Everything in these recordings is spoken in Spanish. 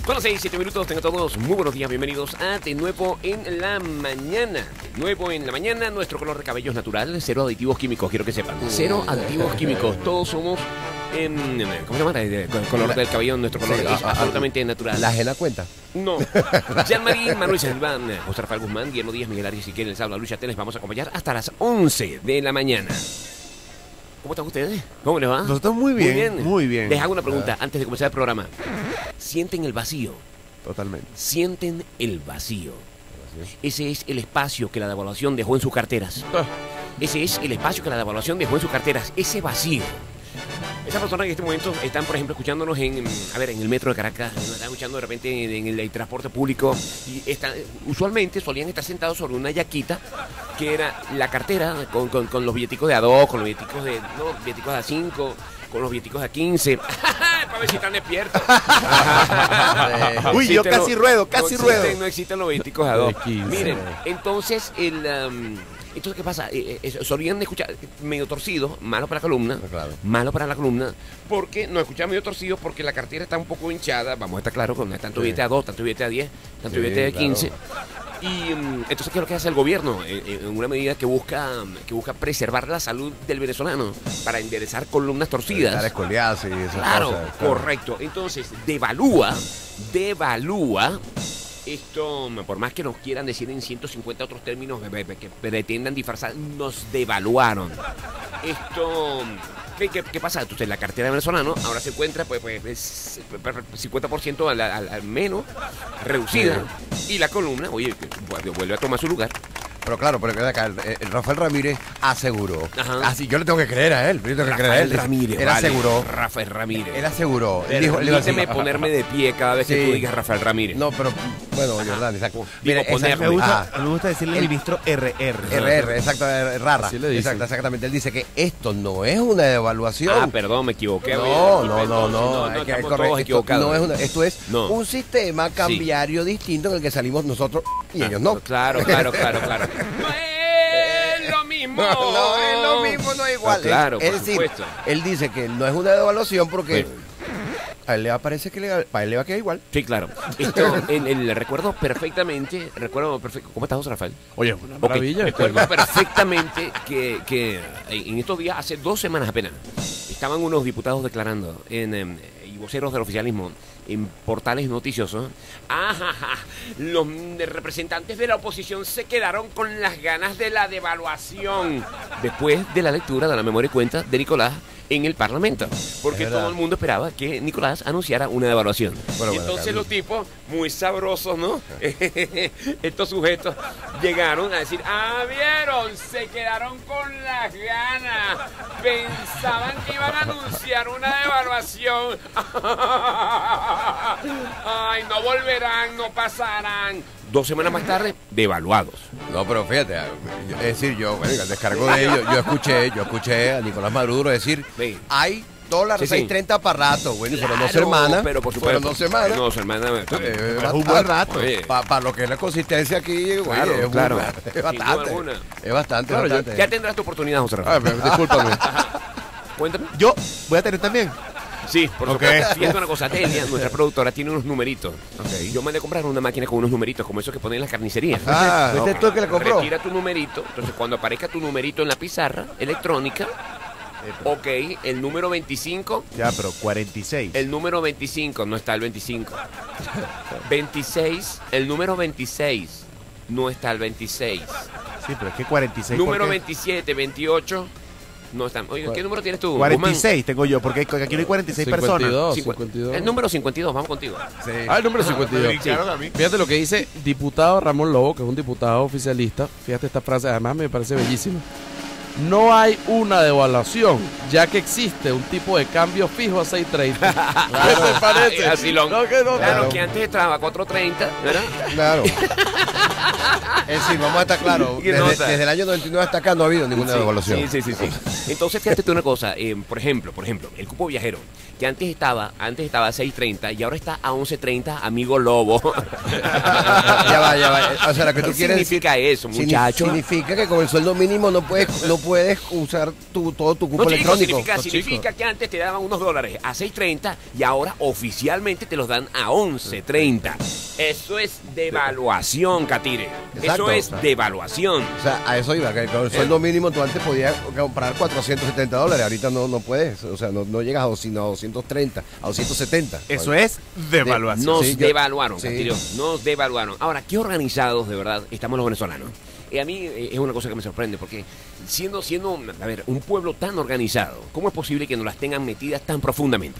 Son las 6:07. Tengan todos muy buenos días. Bienvenidos a De Nuevo en la Mañana. De Nuevo en la Mañana. Nuestro color de cabello es natural. Cero aditivos químicos, quiero que sepan. Cero aditivos químicos. Todos somos... ¿cómo se llama? El color del cabello, nuestro color es absolutamente natural. ¿La ajena cuenta? No. Jean-Marie, Manuel Silván, José Rafael Guzmán, Guillermo Díaz, Miguel Arias y quien les habla, Lucha Teles. Vamos a acompañar hasta las 11 de la mañana. ¿Cómo están ustedes? ¿Cómo les va? Nosotros muy bien, muy bien. Les hago una pregunta antes de comenzar el programa. ¿Sienten el vacío? Totalmente. ¿Sienten el vacío? Ese es el espacio que la devaluación dejó en sus carteras. Ese es el espacio que la devaluación dejó en sus carteras. Ese vacío. Esas personas que en este momento están, por ejemplo, escuchándonos en el metro de Caracas, nos están escuchando de repente en el transporte público y usualmente solían estar sentados sobre una yaquita que era la cartera con los billeticos de A2, con los billeticos de A5, con los billeticos de A15. Para ver si están despiertos. Uy, yo casi ruedo. No existen los billeticos de A2. Miren, entonces Entonces, ¿qué pasa? Solían escuchar medio torcido, malo para la columna, malo para la columna, porque nos escuchamos medio torcidos porque la cartera está un poco hinchada, vamos a estar claros, con tanto billete a 2, tanto billete a 10, tanto billete a 15. Y entonces, ¿qué es lo que hace el gobierno? En una medida que busca preservar la salud del venezolano para enderezar columnas torcidas. Dar escoliasis y esas claro, cosas. Correcto. Entonces, devalúa esto, por más que nos quieran decir en 150 otros términos que pretendan disfrazar, nos devaluaron. Esto, ¿qué pasa? Entonces la cartera venezolana ahora se encuentra pues 50% al menos reducida. Y la columna, oye, vuelve a tomar su lugar. Pero claro, pero acá, el Rafael Ramírez aseguró. Ajá. Así, yo le tengo que creer a él. Ramírez. Él aseguró. Rafael Ramírez. Él aseguró. Permíteme ponerme de pie cada vez que tú digas Rafael Ramírez. No, pero bueno, Jordán, exacto. Digo, Mira, me gusta decirle el ministro RR. RR, exacto, Rara. Así le dice. Exactamente. Él dice que esto no es una devaluación. Ah, perdón, me equivoqué. No. Estamos todos equivocados. Esto es un sistema cambiario distinto en el que salimos nosotros y ellos no. Claro. No es lo mismo. No es lo mismo, no es igual. No, claro, es por decir, supuesto. Él dice que no es una devaluación porque a él le parece que para él le va a quedar igual. Sí, claro. Esto, recuerdo perfectamente. ¿Cómo estás, José Rafael? Oye, una maravilla. Recuerdo perfectamente que en estos días, hace 2 semanas apenas, estaban unos diputados declarando y voceros del oficialismo en portales noticiosos. Los representantes de la oposición se quedaron con las ganas de la devaluación después de la lectura de la memoria y cuenta de Nicolás en el Parlamento, porque todo el mundo esperaba que Nicolás anunciara una devaluación. Y entonces los tipos, muy sabrosos, ¿no? Estos sujetos llegaron a decir, ¿vieron? Se quedaron con las ganas. Pensaban que iban a anunciar una devaluación. Ay, no volverán, no pasarán. 2 semanas más tarde, devaluados. No, pero fíjate, es decir, el descargo de ellos, yo escuché a Nicolás Maduro decir, hay dólares 6.30 para rato, bueno, fueron 2 semanas. Pero por supuesto. Fueron 2 semanas. No, semanas. Es un buen rato. Para lo que es la consistencia aquí, claro. Es bastante. Es bastante. Ya tendrás tu oportunidad, José Rafael. Discúlpame. Cuéntame. Yo voy a tener también. Sí, por supuesto. Fíjate una cosa, Delia, nuestra productora, tiene unos numeritos. Yo mandé a comprar una máquina con unos numeritos, como esos que ponen en las carnicerías. ¿Fuiste tú el que la compró? Retira tu numerito, entonces cuando aparezca tu numerito en la pizarra electrónica, el número 25. Ya, pero 46. El número 25, no está el 25. 26, el número 26, no está el 26. Sí, pero es que 46. Número 27, 28... No están. Oye, ¿qué número tienes tú? 46 tengo yo, porque aquí no hay 46 personas. 52. El número 52, vamos contigo. Sí. El número 52. Fíjate lo que dice diputado Ramón Lobo, que es un diputado oficialista. Fíjate esta frase, además me parece bellísima. No hay una devaluación, ya que existe un tipo de cambio fijo a 6.30. ¿Qué te parece? Claro, que antes estaba a 4.30, ¿verdad? Claro. Es decir, vamos a estar claros, desde el año 99 hasta acá no ha habido ninguna devaluación. Sí. Entonces, fíjate tú una cosa, por ejemplo, el cupo viajero, que antes estaba a 6.30 y ahora está a 11.30, amigo Lobo. Ya va. O sea, lo que tú ¿Qué quieres significa eso, muchacho? Significa que con el sueldo mínimo no puedes usar todo tu cupo electrónico. Significa que antes te daban unos dólares a 6.30 y ahora oficialmente te los dan a 11.30. Eso es devaluación, Catire. Exacto. Eso es devaluación. O sea, a eso iba, que con el sueldo mínimo tú antes podías comprar $470, ahorita no puedes, o sea, no llegas a 230, a 270. Eso es devaluación. Nos devaluaron, Catire, nos devaluaron. Ahora, qué organizados de verdad estamos los venezolanos. A mí es una cosa que me sorprende, porque siendo, a ver, un pueblo tan organizado, ¿cómo es posible que nos las tengan metidas tan profundamente?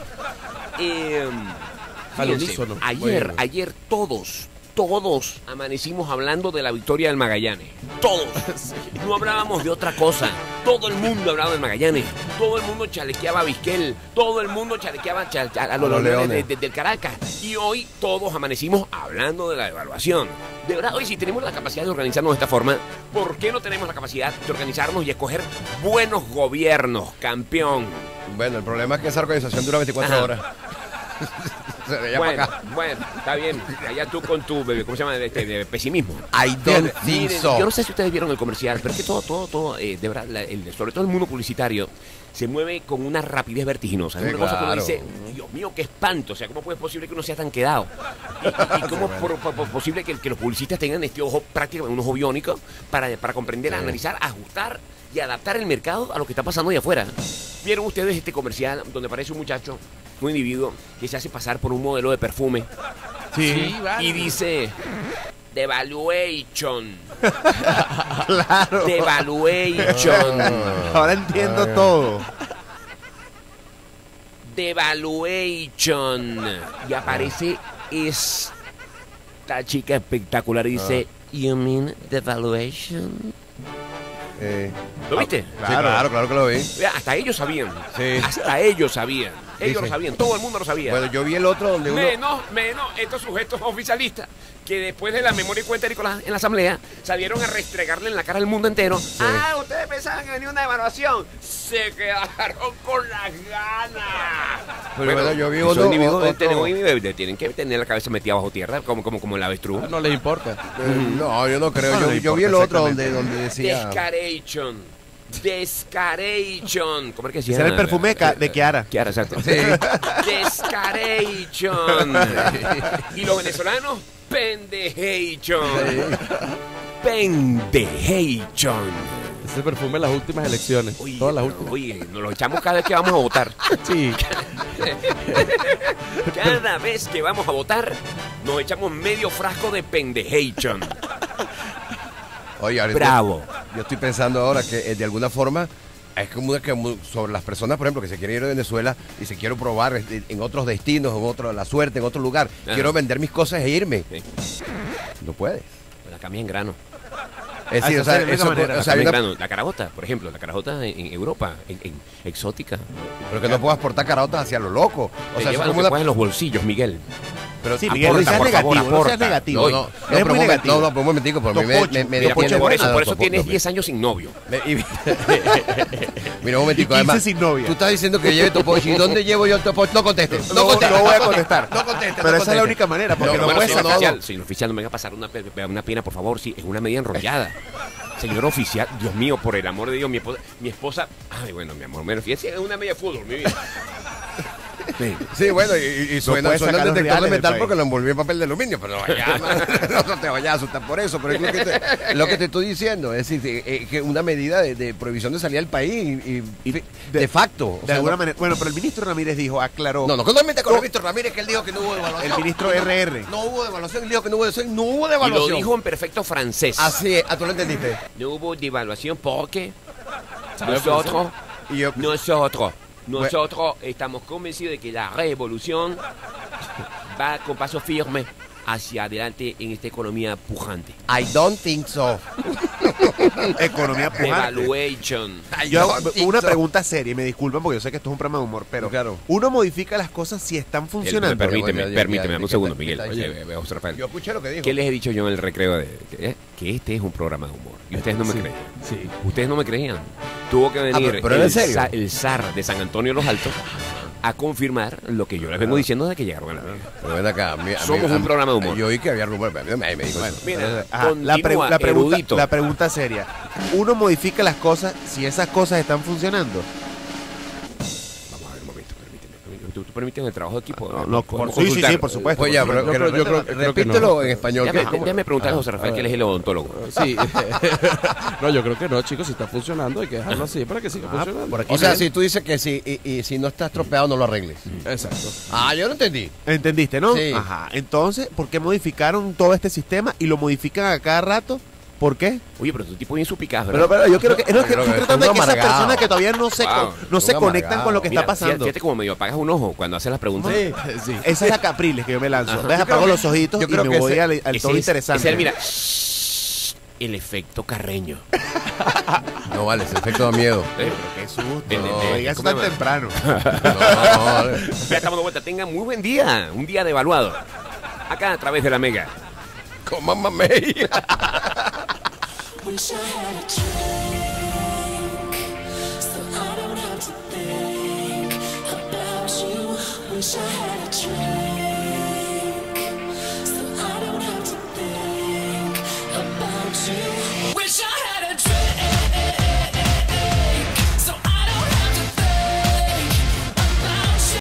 Fíjense, ayer todos amanecimos hablando de la victoria del Magallanes. Todos. No hablábamos de otra cosa. Todo el mundo hablaba del Magallanes. Todo el mundo chalequeaba a Vizquel. Todo el mundo chalequeaba a los Leones del Caracas. Y hoy todos amanecimos hablando de la devaluación. De verdad, hoy si tenemos la capacidad de organizarnos de esta forma, ¿por qué no tenemos la capacidad de organizarnos y escoger buenos gobiernos, campeón? Bueno, el problema es que esa organización dura 24 horas. Bueno, está bien. Allá tú con tu, ¿cómo se llama? De pesimismo. I don't think so. Yo no sé si ustedes vieron el comercial, pero es que todo, de verdad, sobre todo el mundo publicitario, se mueve con una rapidez vertiginosa. Es una cosa que uno dice, Dios mío, qué espanto. O sea, ¿cómo puede ser posible que uno sea tan quedado? ¿Y cómo es posible que los publicistas tengan este ojo prácticamente, un ojo biónico, para comprender, analizar, ajustar y adaptar el mercado a lo que está pasando allá afuera? ¿Vieron ustedes este comercial donde aparece un muchacho, un individuo, que se hace pasar por un modelo de perfume? Sí, vale. Y dice, devaluation. Claro. Devaluation. Ahora entiendo todo. Devaluation. Y aparece esta chica espectacular y dice, you mean devaluation? ¿Lo viste? Claro que lo vi. Hasta ellos sabían. Sí. Hasta ellos sabían. Ellos lo sabían. Todo el mundo lo sabía. Bueno, yo vi el otro donde Menos estos sujetos oficialistas que después de la memoria y cuenta de Nicolás en la asamblea salieron a restregarle en la cara al mundo entero. Sí. Ustedes pensaban que venía una devaluación. Se quedaron con las ganas. Pero bueno, yo vi otro. Tienen que tener la cabeza metida bajo tierra, como el avestruz. No les importa. No, yo no creo. Yo vi el otro donde decía Descaration. ¿Cómo es que se llama? Ese era el perfume de Kiara. Kiara, exacto. Sí. Descaration. Y los venezolanos, pendejation. Pendejation. Ese perfume en las últimas elecciones. Todas las últimas. Oye, nos lo echamos cada vez que vamos a votar. Sí. Cada vez que vamos a votar, nos echamos medio frasco de pendejation. Oye, ahorita, bravo. Yo estoy pensando ahora que de alguna forma es como sobre las personas, por ejemplo, que se quieren ir a Venezuela y se quieren probar en otros destinos, la suerte, en otro lugar. Ajá. Quiero vender mis cosas e irme. Sí. No puedes. La camia en grano. Es decir, la carajota, por ejemplo, la carajota en Europa, exótica. Pero que no puedas portar carajotas hacia lo loco. O sea, es como en los bolsillos, Miguel. Pero sí, Miguel, no seas negativo, no seas negativo. No, pero un momentico, por mí me detiene. Por eso tienes 10 años sin novio. Mira, un momentico, además, sin novia. Tú estás diciendo que lleve topochi. ¿Y dónde llevo yo el topochi? No contestes. No voy a contestar. No contestes. Pero esa es la única manera, porque no puedes sacar. Señor oficial, no me venga a pasar una pena, por favor. Sí, es una medida enrollada. Señor oficial, Dios mío, por el amor de Dios, mi esposa. Ay, bueno, mi amor, fíjate, es una media fútbol, mi vida. Sí, bueno, y suena el detector de metal porque lo envolví en papel de aluminio, pero no te vayas a asustar por eso, pero es lo que te estoy diciendo, es decir, que una medida de prohibición de salir del país y de facto. De alguna manera. Bueno, pero el ministro Ramírez aclaró. No con el ministro Ramírez, que él dijo que no hubo devaluación. El ministro RR. No hubo devaluación, él dijo que no hubo devaluación. Y lo dijo en perfecto francés. Así es, ¿tú lo entendiste? No hubo devaluación porque nosotros estamos convencidos de que la revolución va con paso firme hacia adelante en esta economía pujante. I don't think so. Economía pujante. Evaluation. Yo hago una pregunta seria, y me disculpan porque yo sé que esto es un programa de humor, pero claro, uno modifica las cosas si están funcionando. Permíteme, un segundo, Miguel. Oye, Rafael. Yo escuché lo que dijo. ¿Qué les he dicho yo en el recreo? que este es un programa de humor. Y ustedes no me creían. Sí. Ustedes no me creían. Tuvo que venir pero ¿en serio? el zar de San Antonio de los Altos a confirmar lo que yo les vengo diciendo desde que llegaron a la Mega. Pero ven acá. Somos un programa de humor. Yo oí que había rumor. Me dijo, Mira, La pregunta seria. Uno modifica las cosas si esas cosas están funcionando. Vamos a ver un momento, permíteme. Tú permites el trabajo de equipo. Sí, por supuesto. Oye, pero yo creo que repítelo no. en español. Déjame preguntarle a José Rafael, que él es el odontólogo. Sí. No, yo creo que no, chicos. Si está funcionando, hay que dejarlo así para que siga funcionando. por aquí O sea, si tú dices que si no está estropeado, no lo arregles. Exacto. Yo no entendí. ¿Entendiste, no? Sí. Ajá. Entonces, ¿por qué modificaron todo este sistema y lo modifican a cada rato? ¿Por qué? Oye, pero tu tipo bien supicaz, Pero ¿verdad? yo quiero que. No, es que Creo estoy que tratando de es que un esas amargado. personas que todavía no se Un conectan amargado. con lo que Mira, está pasando. Fíjate como medio apagas un ojo cuando haces las preguntas. Sí. Esa es la capriles que yo me lanzo. Ajá. Deja, apago los ojitos yo y creo me que voy ese- al todo interesante. Ese es, mira, el efecto carreño. No vale, ese efecto da miedo. Pero qué susto. No, No digas eso tan ¿cómo me- temprano. No, vale. Ya estamos de vuelta. Tengan muy buen día. Un día de evaluado. Acá a través de la Mega. Con mamá May. Wish I had a drink, so I don't have to think about you. Wish I had a drink.